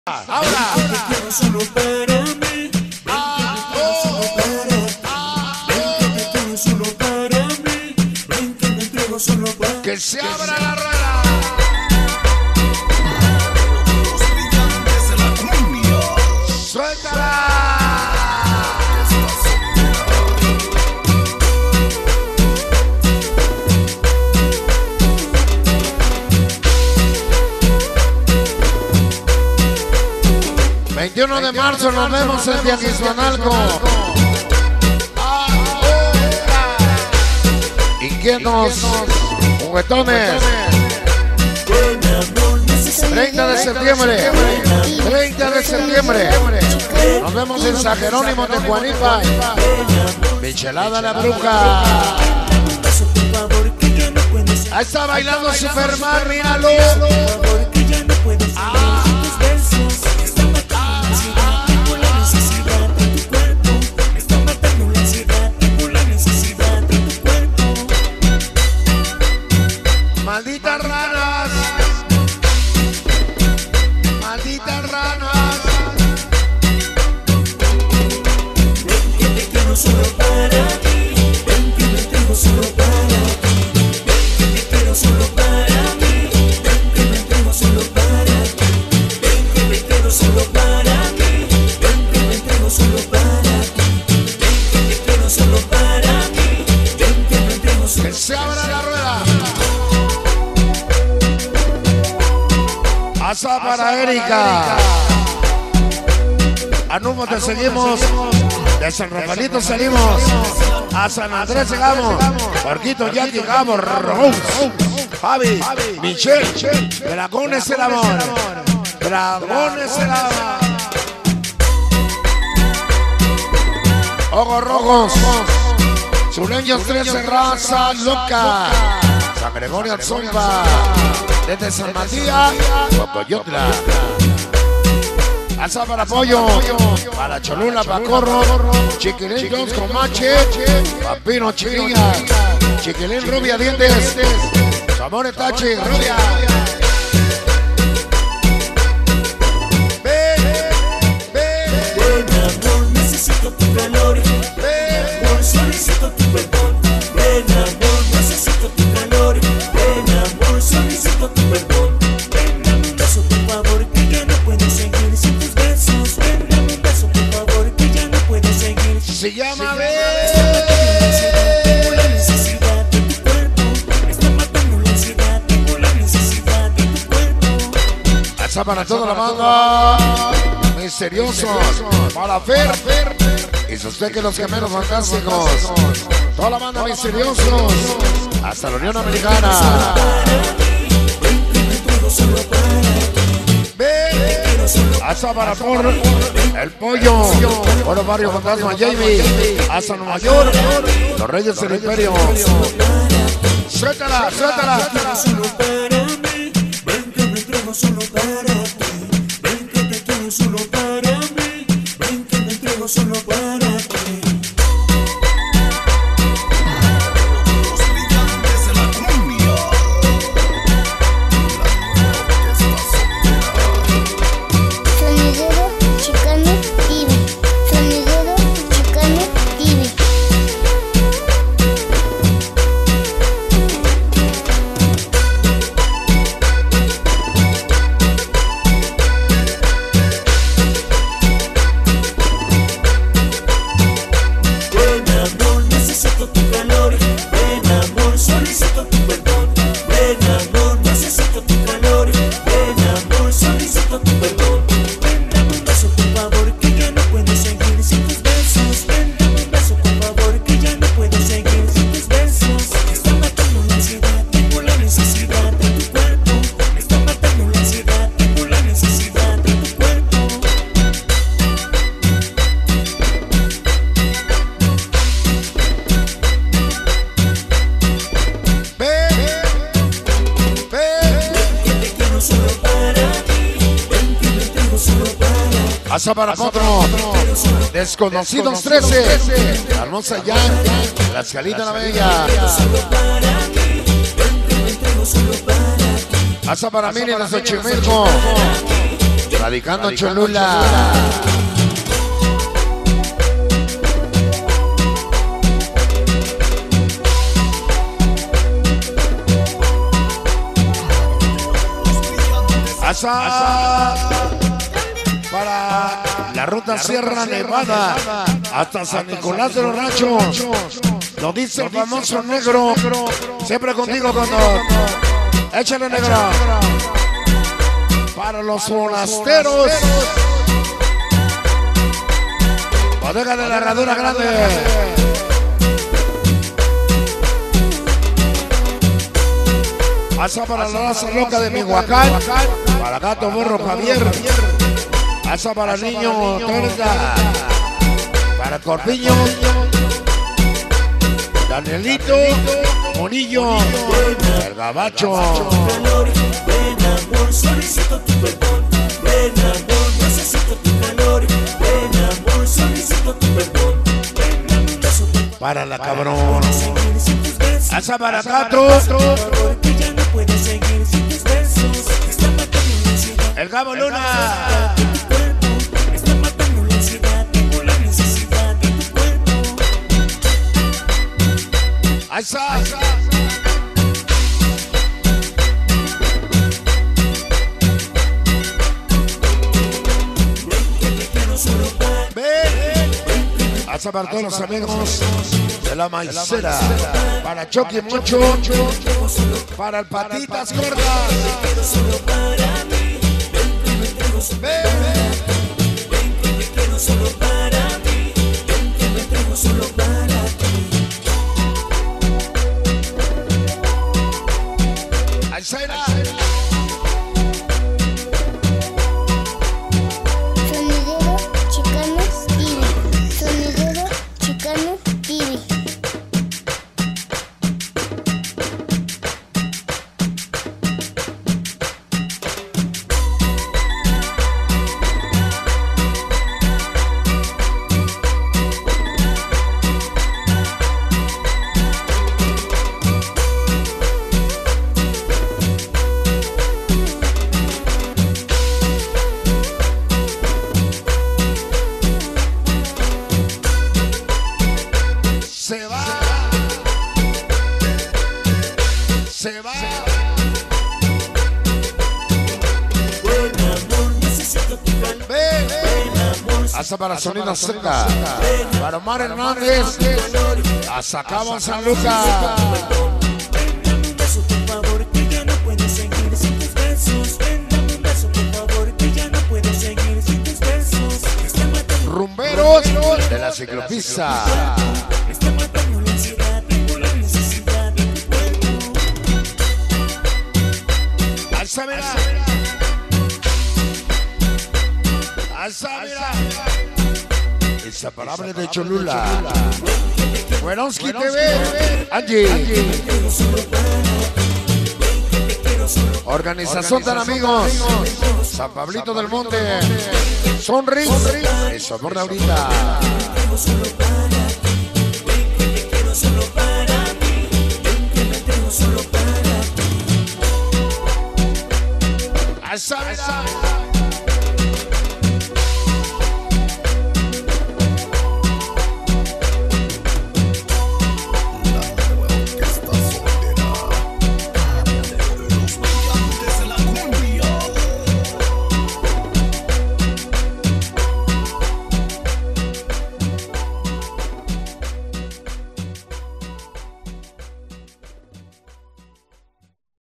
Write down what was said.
Ahora. Solo para mí. Solo para mí. Ven que me entrego solo para mí. Que se abra la rueda. Suéltala. El 21 de marzo nos vemos en Tianguismanalco. Inquietos, juguetones. 30 de septiembre. 30 de septiembre. Nos vemos en San Jerónimo de Juanipa. Michelada la bruja. Ahí está bailando Superman, míralo. Malditas ranas. Malditas ranas. Ven que te quiero solo para ti. Ven que me entrego solo para ti. Ven que te quiero solo para mí. Ven que me entrego solo para ti. Ven que me quiero solo para mí. Ven que me entrego solo para ti. Ven que te quiero solo para mí. Ven que me entrego solo para ti. Que se abra la rueda. Asa para Erika. A Numo te seguimos. De San Rafaelito salimos. A San Andrés llegamos. Porquito ya llegamos. Javi, Michelle. Dragón es el amor. Dragón es el amor. Ojos rojos. Sureños 13, raza loca. San Gregorio Zomba. Desde San Matías, Cocoyotla. Alza para Pollo, para Cholula, para Corro, Chiquilín Jones con Mache, Papino Chiquilla, Chiquilín Rubia Dientes, Zamore Tachi, Rubia. Ven amor, necesito tu calor. Ven amor, solicito tu perdón. Ven amor, necesito tu calor. Ven amor, solicito tu perdón. Ven dame un beso por favor que ya no puedo seguir sin tus besos. Ven dame un beso por favor que ya no puedo seguir. Se llama Tengo la necesidad de tu cuerpo. Me está matando la ansiedad. Tengo la necesidad de tu cuerpo. Alza para toda la banda. Misteriosos, para Fer y sus pequeños gemelos fantásticos. Toda la banda Misteriosos, hasta la Unión Americana. Hasta para por el pollo, por Barrio Fantasma Jamie, hasta Nueva York, los Reyes del Imperio. Suéltala, suéltala. Solo para mí, ven que me entrego solo para ti. Ven que te quiero solo para mí, ven que me entrego solo para ti. Sonidero Chicano TV. Sonidero Chicano TV. Ven amor, necesito tu calor. Ven amor, solicito tu perdón. Ven amor, necesito tu calor. Ven amor, solicito tu perdón. Ven dame un beso por favor que ya no puedo seguir sin tus besos. Ven dame un beso por favor que ya no puedo seguir sin tus besos. Me está matando la ansiedad, tengo la necesidad de tu cuerpo. Me está matando la ansiedad, tengo la necesidad de tu cuerpo. Que te quiero solo para ti. Ven que me entrego solo para ti. Hasta para otro. Desconocidos 13. La hermosa ya. La escalita la bella. Solo para mí. Ven que me entrego solo para ti. Hasta para Mini de Xochimilco. radicando Cholula. Para la ruta Sierra Nevada hasta San Nicolás de los Ranchos. Lo dice el famoso negro. Siempre contigo, Condor. Échale, negro. Para los forasteros. Bodega de la Herradura Grande. Pasa para la raza loca de Michoacán. Para Gato Burro Javier. Pasa para el niño Torta. Para Corpiño. Danielito. Monillo. El Gabacho. Ven amor, solicito tu perdón. Ven amor, necesito tu calor. Ven amor, solicito tu perdón. Para la cabrón. Pasa para Gato. El Gabo Luna. Está matando la ansiedad, tengo la necesidad de tu cuerpo. Ahí está. Hasta para todos los amigos de la maicera. Para Chucky Mucho. Para el Patitas Gordas. Ahí será. Sonidero Chicano TV. Sonidero Chicano TV. Se va. Buen amor, necesito tu calor. Buen amor, Hasta para Sonido Z. Para Omar Hernández. Hasta Cabo San Lucas. dame un beso, por favor, que ya no puedo seguir sin tus besos. Dame un beso, por favor, que ya no puedo seguir sin tus besos. Está matando, Rumberos de la ciclopista. está matando la ansiedad, tengo la necesidad de tu cuerpo. Alza, mira. Alza, mira. Inseparable de Cholula. Buenoski TV. Angie. Organización de amigos. San Pablito del Monte. Sonris. Eso, por ahorita. Alza, mira.